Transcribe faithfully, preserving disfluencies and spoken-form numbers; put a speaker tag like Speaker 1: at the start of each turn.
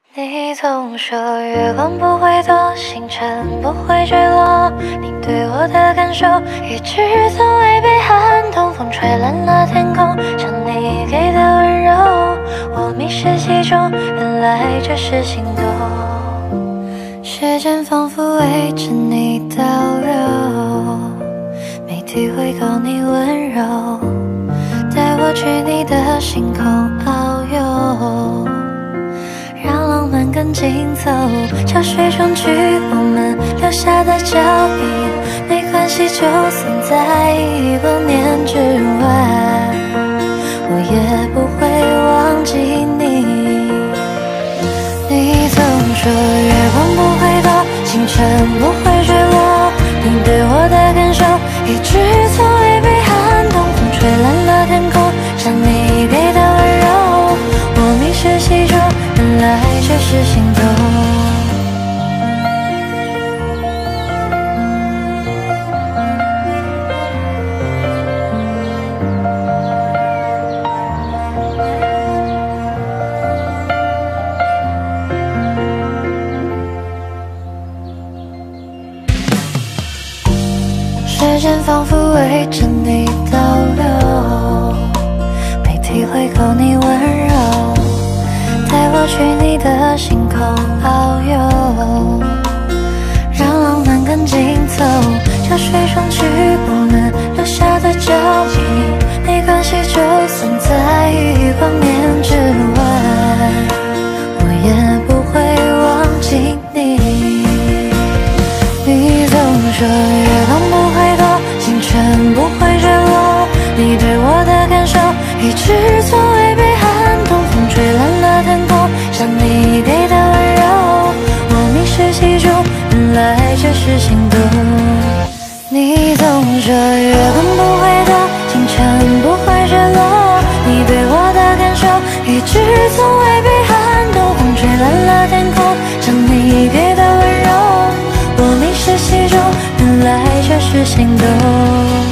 Speaker 1: 你总说月光不会躲，星辰不会坠落，你对我的感受一直从未被撼动。风吹烂了天空，像你给的温柔，我迷失其中，原来这是心动。时间仿佛围着你倒流，没体会够你温柔，带我去你的星空遨游，让浪漫更紧凑，潮水冲去我们留下的脚印，没关系，就算在亿光年之外，我也不会忘记你。你总说月光不会躲，星辰不会坠落，你对我的感受一直从未被撼动。风吹烂了天空，像你给的温柔，我迷失其中，原来这是心动。时间仿佛围着你倒流，没体会够你温柔，带我去你的星空遨游，让浪漫更紧凑，潮水冲去我们留下的脚印，没关系，就算在亿光年之外，我也不会忘记你。你总说月光不会躲，星辰不会坠落，你对我的感受一直从未被撼动。风吹烂了天空，像你给的温柔，我迷失其中，原来这是心动。你总说月光不会躲，星辰不会坠落，你对我的感受一直从未被撼动。风吹烂了天空，像你给的温柔，我迷失其中，原来这是心动。